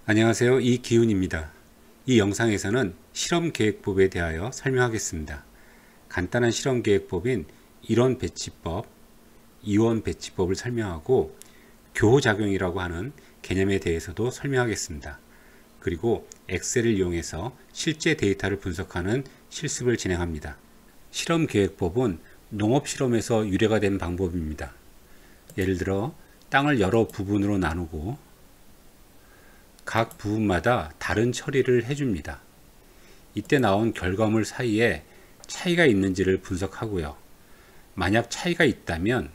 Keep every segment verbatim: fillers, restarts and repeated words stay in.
안녕하세요. 이기훈입니다. 이 영상에서는 실험계획법에 대하여 설명하겠습니다. 간단한 실험계획법인 일원 배치법, 이원 배치법을 설명하고 교호작용이라고 하는 개념에 대해서도 설명하겠습니다. 그리고 엑셀을 이용해서 실제 데이터를 분석하는 실습을 진행합니다. 실험계획법은 농업실험에서 유래가 된 방법입니다. 예를 들어 땅을 여러 부분으로 나누고 각 부분마다 다른 처리를 해줍니다. 이때 나온 결과물 사이에 차이가 있는지를 분석하고요. 만약 차이가 있다면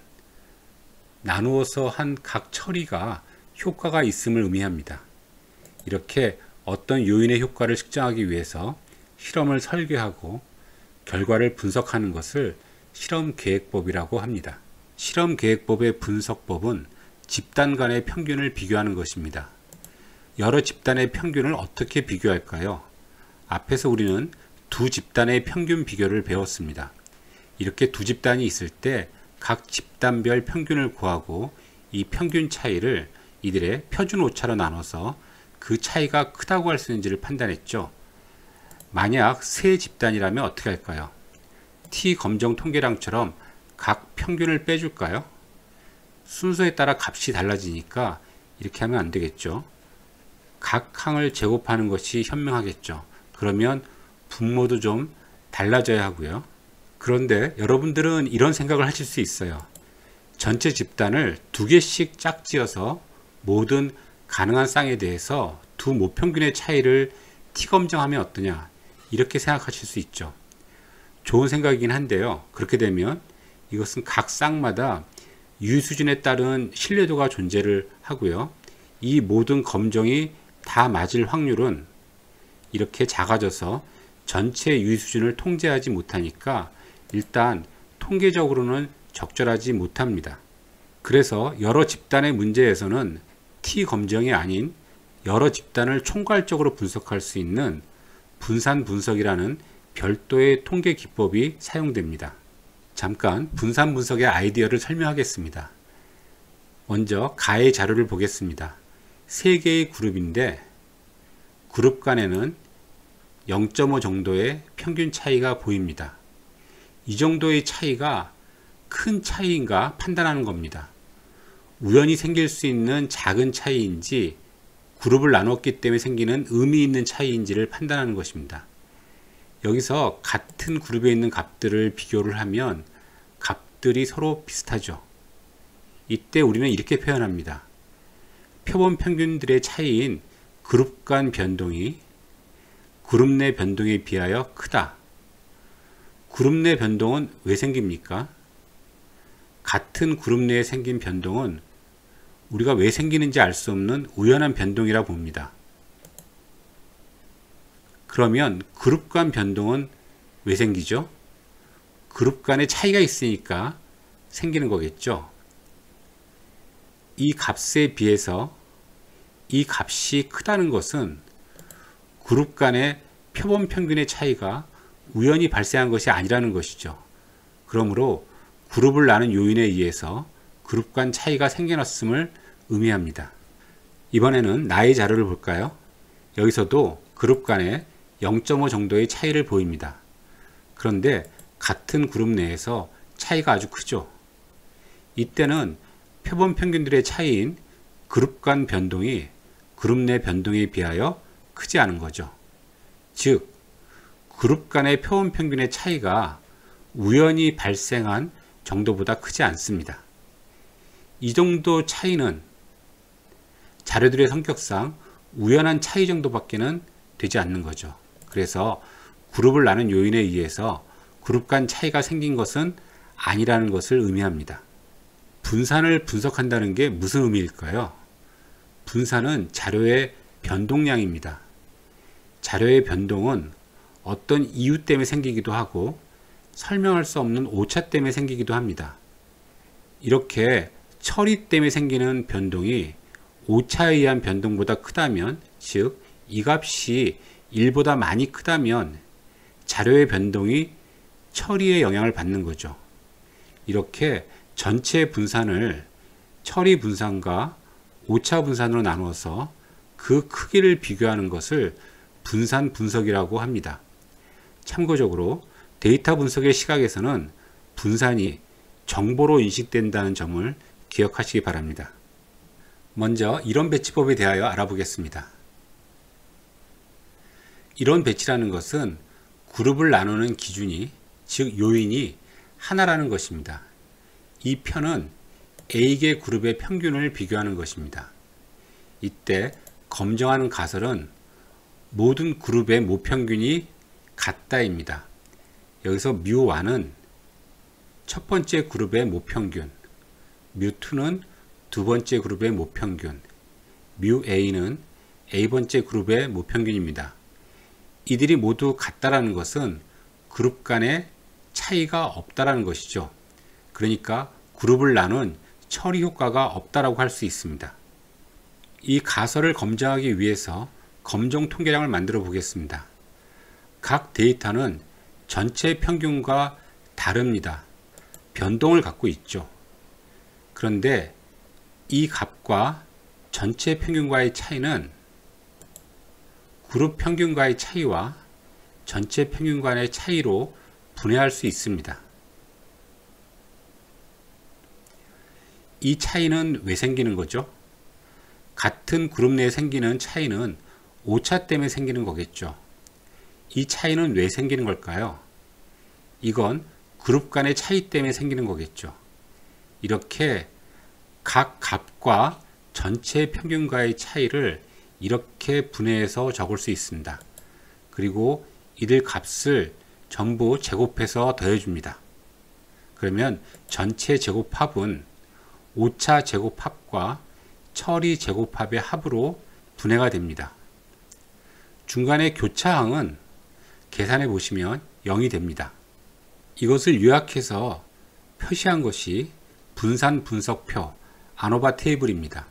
나누어서 한 각 처리가 효과가 있음을 의미합니다. 이렇게 어떤 요인의 효과를 측정하기 위해서 실험을 설계하고 결과를 분석하는 것을 실험계획법이라고 합니다. 실험계획법의 분석법은 집단 간의 평균을 비교하는 것입니다. 여러 집단의 평균을 어떻게 비교할까요? 앞에서 우리는 두 집단의 평균 비교를 배웠습니다. 이렇게 두 집단이 있을 때 각 집단별 평균을 구하고 이 평균 차이를 이들의 표준 오차로 나눠서 그 차이가 크다고 할 수 있는지를 판단했죠. 만약 세 집단이라면 어떻게 할까요? T 검정 통계량처럼 각 평균을 빼줄까요? 순서에 따라 값이 달라지니까 이렇게 하면 안 되겠죠. 각 항을 제곱하는 것이 현명하겠죠. 그러면 분모도 좀 달라져야 하고요. 그런데 여러분들은 이런 생각을 하실 수 있어요. 전체 집단을 두 개씩 짝지어서 모든 가능한 쌍에 대해서 두 모평균의 차이를 T검정하면 어떠냐, 이렇게 생각하실 수 있죠. 좋은 생각이긴 한데요. 그렇게 되면 이것은 각 쌍마다 유의 수준에 따른 신뢰도가 존재를 하고요. 이 모든 검정이 다 맞을 확률은 이렇게 작아져서 전체 유의 수준을 통제하지 못하니까 일단 통계적으로는 적절하지 못합니다. 그래서 여러 집단의 문제에서는 T 검정이 아닌 여러 집단을 총괄적으로 분석할 수 있는 분산 분석이라는 별도의 통계 기법이 사용됩니다. 잠깐 분산 분석의 아이디어를 설명하겠습니다. 먼저 가의 자료를 보겠습니다. 세 개의 그룹인데 그룹 간에는 영 점 오 정도의 평균 차이가 보입니다. 이 정도의 차이가 큰 차이인가 판단하는 겁니다. 우연히 생길 수 있는 작은 차이인지 그룹을 나눴기 때문에 생기는 의미 있는 차이인지를 판단하는 것입니다. 여기서 같은 그룹에 있는 값들을 비교를 하면 값들이 서로 비슷하죠. 이때 우리는 이렇게 표현합니다. 표본 평균들의 차이인 그룹 간 변동이 그룹 내 변동에 비하여 크다. 그룹 내 변동은 왜 생깁니까? 같은 그룹 내에 생긴 변동은 우리가 왜 생기는지 알 수 없는 우연한 변동이라 봅니다. 그러면 그룹 간 변동은 왜 생기죠? 그룹 간에 차이가 있으니까 생기는 거겠죠. 이 값에 비해서 이 값이 크다는 것은 그룹 간의 표본 평균의 차이가 우연히 발생한 것이 아니라는 것이죠. 그러므로 그룹을 나눈 요인에 의해서 그룹 간 차이가 생겨났음을 의미합니다. 이번에는 나의 자료를 볼까요? 여기서도 그룹 간에 영 점 오 정도의 차이를 보입니다. 그런데 같은 그룹 내에서 차이가 아주 크죠. 이때는 표본 평균들의 차이인 그룹 간 변동이 그룹 내 변동에 비하여 크지 않은 거죠. 즉, 그룹 간의 표본 평균의 차이가 우연히 발생한 정도보다 크지 않습니다. 이 정도 차이는 자료들의 성격상 우연한 차이 정도밖에는 되지 않는 거죠. 그래서 그룹을 나눈 요인에 의해서 그룹 간 차이가 생긴 것은 아니라는 것을 의미합니다. 분산을 분석한다는 게 무슨 의미일까요? 분산은 자료의 변동량입니다. 자료의 변동은 어떤 이유 때문에 생기기도 하고 설명할 수 없는 오차 때문에 생기기도 합니다. 이렇게 처리 때문에 생기는 변동이 오차에 의한 변동보다 크다면, 즉 이 값이 일보다 많이 크다면 자료의 변동이 처리에 영향을 받는 거죠. 이렇게 전체 분산을 처리 분산과 오차 분산으로 나누어서 그 크기를 비교하는 것을 분산 분석이라고 합니다. 참고적으로 데이터 분석의 시각에서는 분산이 정보로 인식된다는 점을 기억하시기 바랍니다. 먼저 이론 배치법에 대하여 알아보겠습니다. 이론 배치라는 것은 그룹을 나누는 기준이, 즉 요인이 하나라는 것입니다. 이 편은 A개 그룹의 평균을 비교하는 것입니다. 이때 검정하는 가설은 모든 그룹의 모평균이 같다입니다. 여기서 뮤일은 첫 번째 그룹의 모평균, 뮤이는 두 번째 그룹의 모평균, 뮤A는 A번째 그룹의 모평균입니다. 이들이 모두 같다라는 것은 그룹 간의 차이가 없다라는 것이죠. 그러니까 그룹을 나눈 처리 효과가 없다라고 할 수 있습니다. 이 가설을 검증하기 위해서 검정 통계량을 만들어 보겠습니다. 각 데이터는 전체 평균과 다릅니다. 변동을 갖고 있죠. 그런데 이 값과 전체 평균과의 차이는 그룹 평균과의 차이와 전체 평균 간의 차이로 분해할 수 있습니다. 이 차이는 왜 생기는 거죠? 같은 그룹 내에 생기는 차이는 오차 때문에 생기는 거겠죠. 이 차이는 왜 생기는 걸까요? 이건 그룹 간의 차이 때문에 생기는 거겠죠. 이렇게 각 값과 전체 평균과의 차이를 이렇게 분해해서 적을 수 있습니다. 그리고 이들 값을 전부 제곱해서 더해줍니다. 그러면 전체 제곱합은 오차 제곱합과 처리 제곱합의 합으로 분해가 됩니다. 중간에 교차항은 계산해 보시면 영이 됩니다. 이것을 요약해서 표시한 것이 분산 분석표 아노바 테이블입니다.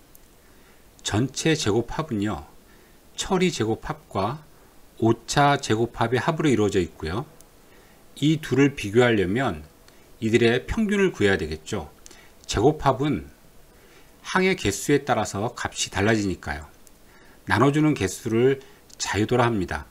전체 제곱합은요, 처리 제곱합과 오차 제곱합의 합으로 이루어져 있고요. 이 둘을 비교하려면 이들의 평균을 구해야 되겠죠. 제곱합은 항의 개수에 따라서 값이 달라지니까요. 나눠주는 개수를 자유도라 합니다.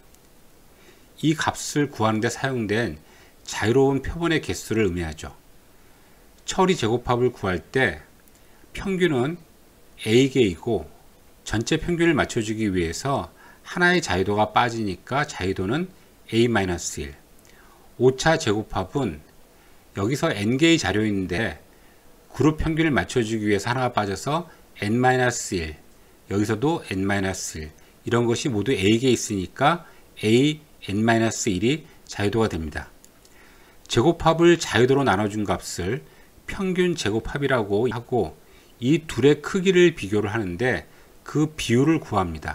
이 값을 구하는 데 사용된 자유로운 표본의 개수를 의미하죠. 처리 제곱합을 구할 때 평균은 A개이고 전체 평균을 맞춰주기 위해서 하나의 자유도가 빠지니까 자유도는 에이 마이너스 일. 오차 제곱합은 여기서 N개의 자료인데 그룹 평균을 맞춰주기 위해서 하나가 빠져서 엔 마이너스 일, 여기서도 엔 마이너스 일, 이런 것이 모두 A개 있으니까 에이 엔 마이너스 일이 자유도가 됩니다. 제곱합을 자유도로 나눠준 값을 평균 제곱합이라고 하고 이 둘의 크기를 비교를 하는데 그 비율을 구합니다.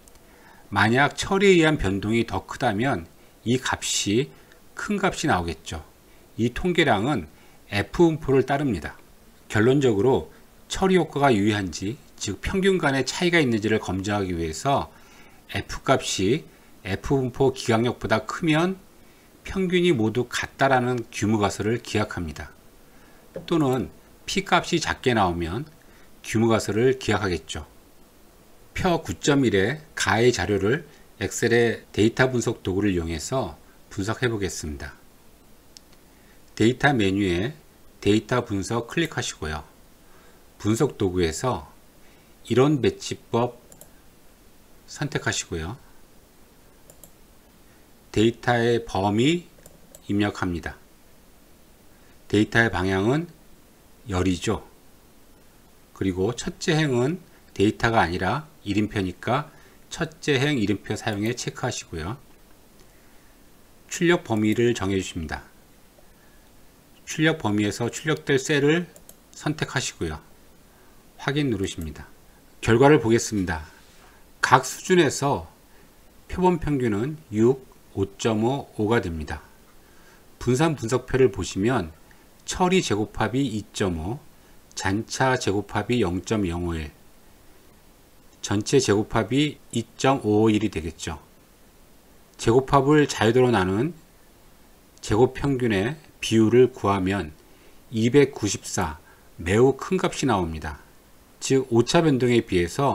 만약 처리에 의한 변동이 더 크다면 이 값이 큰 값이 나오겠죠. 이 통계량은 F분포를 따릅니다. 결론적으로 처리 효과가 유의한지, 즉 평균 간의 차이가 있는지를 검증하기 위해서 F값이 F분포 기강력보다 크면 평균이 모두 같다라는 규모가설을 기약합니다. 또는 P값이 작게 나오면 규모가설을 기약하겠죠. 표 구 점 일의 가의 자료를 엑셀의 데이터 분석 도구를 이용해서 분석해 보겠습니다. 데이터 메뉴에 데이터 분석 클릭하시고요. 분석 도구에서 이론 배치법 선택하시고요. 데이터의 범위 입력합니다. 데이터의 방향은 열이죠. 그리고 첫째 행은 데이터가 아니라 이름표니까 첫째 행 이름표 사용에 체크하시고요. 출력 범위를 정해 주십니다. 출력 범위에서 출력될 셀을 선택하시고요. 확인 누르십니다. 결과를 보겠습니다. 각 수준에서 표본 평균은 육, 오 점 오, 오가 됩니다. 분산 분석표를 보시면 처리 제곱합이 이 점 오, 잔차 제곱합이 영 점 영오일, 전체 제곱합이 이 점 오오일이 되겠죠. 제곱합을 자유도로 나눈 제곱평균의 비율을 구하면 이백구십사, 매우 큰 값이 나옵니다. 즉 오차 변동에 비해서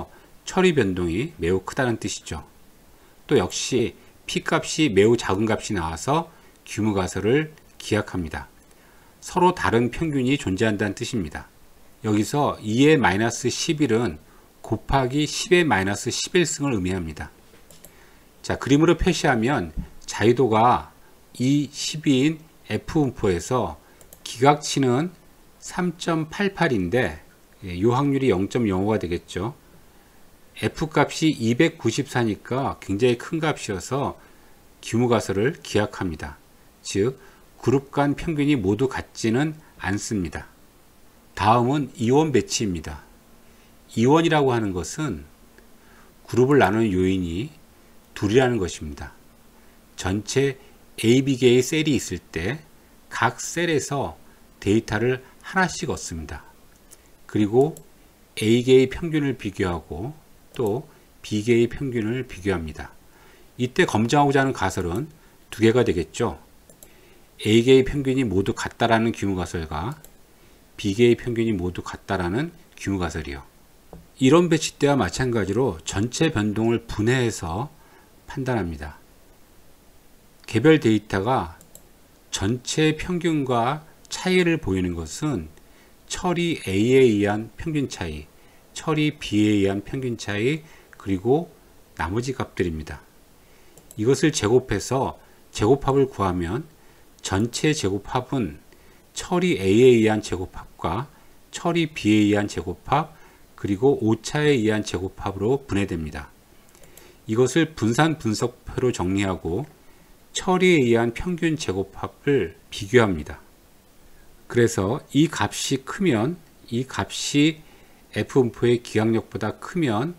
처리 변동이 매우 크다는 뜻이죠. 또 역시 P값이 매우 작은 값이 나와서 규모가설을 기약합니다. 서로 다른 평균이 존재한다는 뜻입니다. 여기서 이의 마이너스 십일은 곱하기 십의 마이너스 십일 승을 의미합니다. 자, 그림으로 표시하면 자유도가 이 십이인 F분포에서 기각치는 삼 점 팔팔인데 이 확률이 영 점 영오가 되겠죠. F값이 이백구십사니까 굉장히 큰 값이어서 규모가설을 기약합니다. 즉 그룹 간 평균이 모두 같지는 않습니다. 다음은 이원 배치입니다. 이원이라고 하는 것은 그룹을 나누는 요인이 둘이라는 것입니다. 전체 A, B 개의 셀이 있을 때 각 셀에서 데이터를 하나씩 얻습니다. 그리고 A 개의 평균을 비교하고 또 B 개의 평균을 비교합니다. 이때 검증하고자 하는 가설은 두 개가 되겠죠. A 개의 평균이 모두 같다라는 규모가설과 B 개의 평균이 모두 같다라는 규모가설이요. 이론 배치 때와 마찬가지로 전체 변동을 분해해서 판단합니다. 개별 데이터가 전체 평균과 차이를 보이는 것은 처리 A에 의한 평균 차이, 처리 B에 의한 평균 차이, 그리고 나머지 값들입니다. 이것을 제곱해서 제곱합을 구하면 전체 제곱합은 처리 A에 의한 제곱합과 처리 B에 의한 제곱합, 그리고 오차에 의한 제곱합으로 분해됩니다. 이것을 분산 분석표로 정리하고 처리에 의한 평균 제곱합을 비교합니다. 그래서 이 값이 크면, 이 값이 F분포의 기각력보다 크면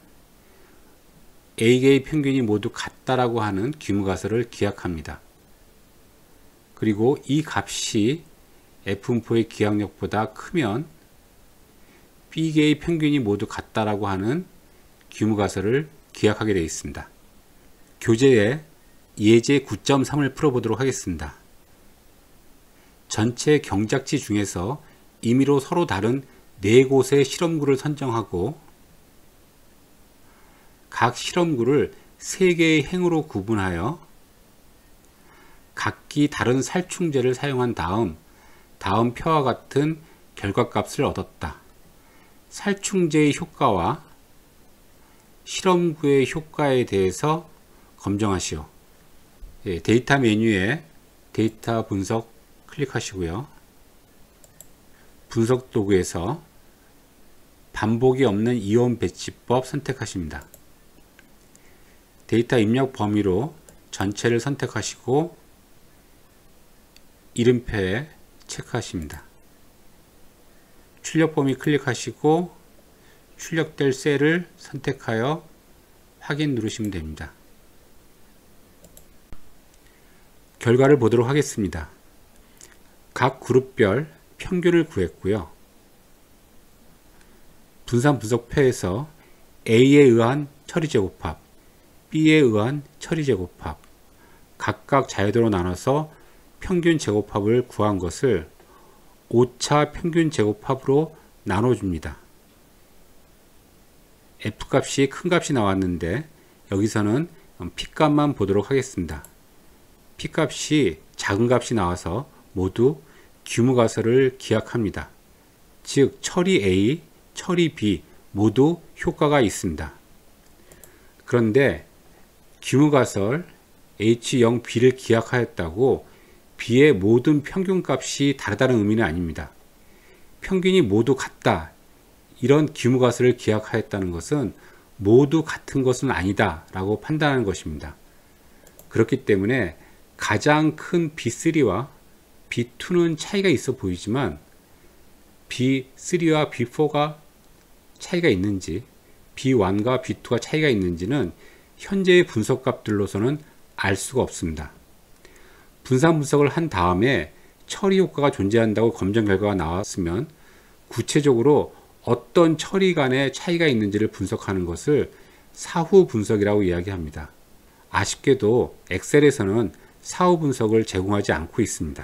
A개의 평균이 모두 같다라고 하는 규모가설을 기약합니다. 그리고 이 값이 F분포의 기각력보다 크면 B개의 평균이 모두 같다라고 하는 규모가설을 기약하게 되어 있습니다. 교재에 예제 구 점 삼을 풀어보도록 하겠습니다. 전체 경작지 중에서 임의로 서로 다른 네 곳의 실험구를 선정하고 각 실험구를 세 개의 행으로 구분하여 각기 다른 살충제를 사용한 다음 다음 표와 같은 결과값을 얻었다. 살충제의 효과와 실험구의 효과에 대해서 검증하시오. 예, 데이터 메뉴에 데이터 분석 클릭하시고요. 분석 도구에서 반복이 없는 이원 배치법 선택하십니다. 데이터 입력 범위로 전체를 선택하시고 이름표에 체크하십니다. 출력 범위 클릭하시고 출력될 셀을 선택하여 확인 누르시면 됩니다. 결과를 보도록 하겠습니다. 각 그룹별 평균을 구했고요. 분산 분석표에서 A에 의한 처리 제곱합, B에 의한 처리 제곱합, 각각 자유도로 나눠서 평균 제곱합을 구한 것을 오차 평균 제곱합으로 나눠줍니다. F값이 큰 값이 나왔는데 여기서는 P값만 보도록 하겠습니다. P값이 작은 값이 나와서 모두 규모가설을 기약합니다. 즉 처리 A, 처리 B 모두 효과가 있습니다. 그런데 규모가설 에이치 영 비를 기약하였다고 B의 모든 평균값이 다르다는 의미는 아닙니다. 평균이 모두 같다, 이런 규모가설을 기약하였다는 것은 모두 같은 것은 아니다 라고 판단하는 것입니다. 그렇기 때문에 가장 큰 비 쓰리와 비 투는 차이가 있어 보이지만 비 쓰리와 비 포가 차이가 있는지, 비 원과 비 투가 차이가 있는지는 현재의 분석값들로서는 알 수가 없습니다. 분산 분석을 한 다음에 처리 효과가 존재한다고 검증 결과가 나왔으면 구체적으로 어떤 처리 간의 차이가 있는지를 분석하는 것을 사후 분석이라고 이야기합니다. 아쉽게도 엑셀에서는 사후 분석을 제공하지 않고 있습니다.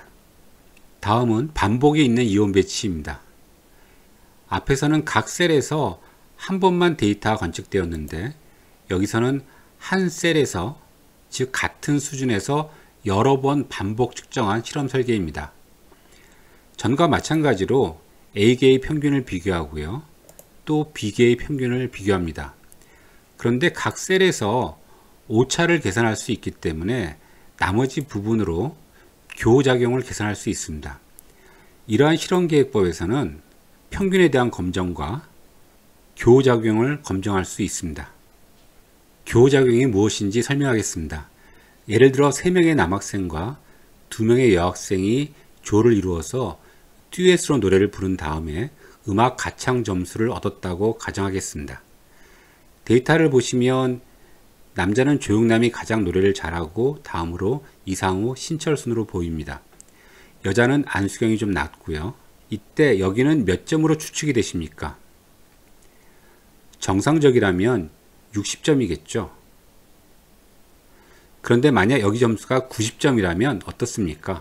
다음은 반복이 있는 이원 배치입니다. 앞에서는 각 셀에서 한 번만 데이터가 관측되었는데 여기서는 한 셀에서, 즉 같은 수준에서 여러 번 반복 측정한 실험 설계입니다. 전과 마찬가지로 A계의 평균을 비교하고요. 또 B계의 평균을 비교합니다. 그런데 각 셀에서 오차를 계산할 수 있기 때문에 나머지 부분으로 교작용을 계산할 수 있습니다. 이러한 실험계획법에서는 평균에 대한 검정과 교작용을 검증할 수 있습니다. 교작용이 무엇인지 설명하겠습니다. 예를 들어 세 명의 남학생과 두 명의 여학생이 조를 이루어서 듀엣으로 노래를 부른 다음에 음악 가창 점수를 얻었다고 가정하겠습니다. 데이터를 보시면 남자는 조용남이 가장 노래를 잘하고 다음으로 이상우, 신철 순으로 보입니다. 여자는 안수경이 좀 낮고요. 이때 여기는 몇 점으로 추측이 되십니까? 정상적이라면 육십 점이겠죠. 그런데 만약 여기 점수가 구십 점이라면 어떻습니까?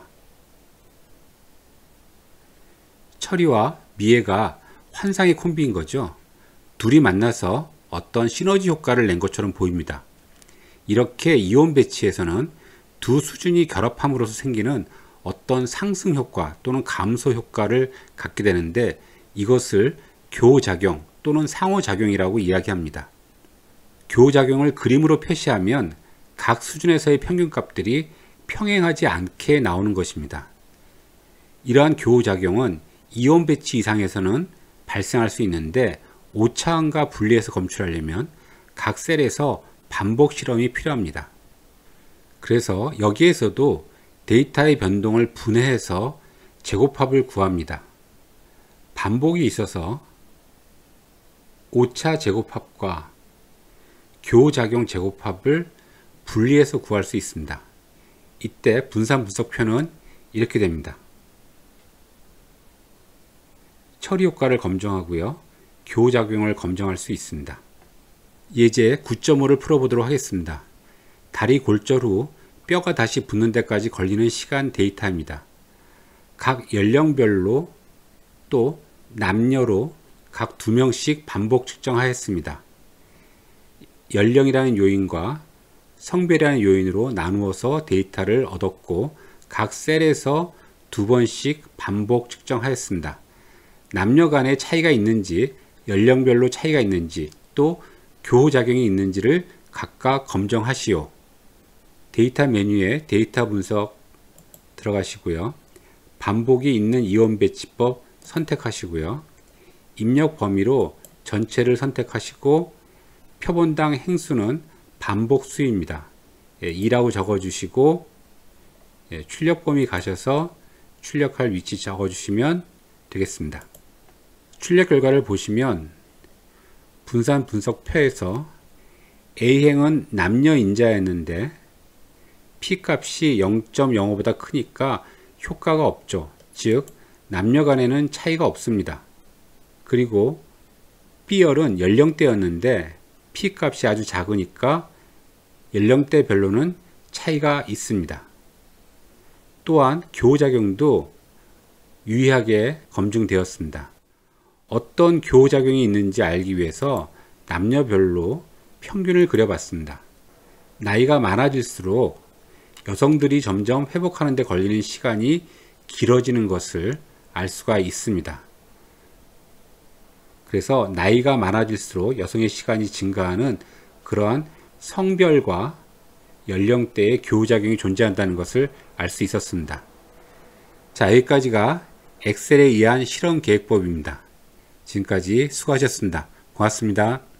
철이와 미애가 환상의 콤비인 거죠. 둘이 만나서 어떤 시너지 효과를 낸 것처럼 보입니다. 이렇게 이온 배치에서는 두 수준이 결합함으로써 생기는 어떤 상승 효과 또는 감소 효과를 갖게 되는데 이것을 교작용 또는 상호작용이라고 이야기합니다. 교작용을 그림으로 표시하면 각 수준에서의 평균값들이 평행하지 않게 나오는 것입니다. 이러한 교작용은 이온 배치 이상에서는 발생할 수 있는데 오차원과 분리해서 검출하려면 각 셀에서 반복 실험이 필요합니다. 그래서 여기에서도 데이터의 변동을 분해해서 제곱합을 구합니다. 반복이 있어서 오차 제곱합과 교작용 제곱합을 분리해서 구할 수 있습니다. 이때 분산 분석표는 이렇게 됩니다. 처리 효과를 검증하고요. 교작용을 검증할 수 있습니다. 예제 구 점 오를 풀어보도록 하겠습니다. 다리 골절 후 뼈가 다시 붙는 데까지 걸리는 시간 데이터입니다. 각 연령별로 또 남녀로 각 두 명씩 반복 측정하였습니다. 연령이라는 요인과 성별이라는 요인으로 나누어서 데이터를 얻었고 각 셀에서 두 번씩 반복 측정하였습니다. 남녀 간의 차이가 있는지, 연령별로 차이가 있는지, 또 교작용이 있는지를 각각 검증하시오. 데이터 메뉴에 데이터 분석 들어가시고요. 반복이 있는 이온 배치법 선택하시고요. 입력 범위로 전체를 선택하시고 표본당 행수는 반복 수입니다. 예, 이라고 적어주시고 예, 출력 범위 가셔서 출력할 위치 적어주시면 되겠습니다. 출력 결과를 보시면 분산 분석표에서 A행은 남녀 인자였는데 P값이 영 점 영오보다 크니까 효과가 없죠. 즉 남녀 간에는 차이가 없습니다. 그리고 B열은 연령대였는데 P값이 아주 작으니까 연령대별로는 차이가 있습니다. 또한 교작용도 유의하게 검증되었습니다. 어떤 교작용이 있는지 알기 위해서 남녀별로 평균을 그려봤습니다. 나이가 많아질수록 여성들이 점점 회복하는 데 걸리는 시간이 길어지는 것을 알 수가 있습니다. 그래서 나이가 많아질수록 여성의 시간이 증가하는 그러한 성별과 연령대의 교작용이 존재한다는 것을 알 수 있었습니다. 자, 여기까지가 엑셀에 의한 실험 계획법입니다. 지금까지 수고하셨습니다. 고맙습니다.